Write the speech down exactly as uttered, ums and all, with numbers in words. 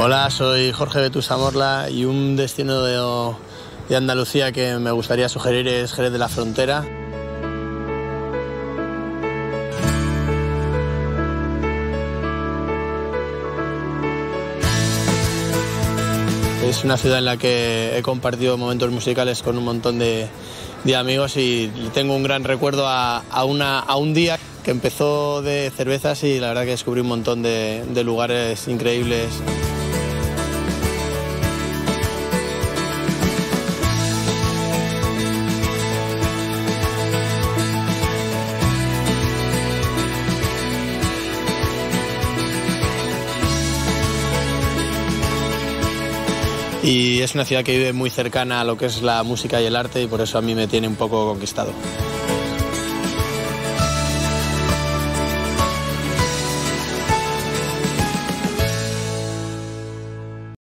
Hola, soy Jorge Vetusta Morla y un destino de, de Andalucía que me gustaría sugerir es Jerez de la Frontera. Es una ciudad en la que he compartido momentos musicales con un montón de, de amigos y tengo un gran recuerdo a, a, una, a un día que empezó de cervezas y la verdad que descubrí un montón de, de lugares increíbles. Y es una ciudad que vive muy cercana a lo que es la música y el arte y por eso a mí me tiene un poco conquistado.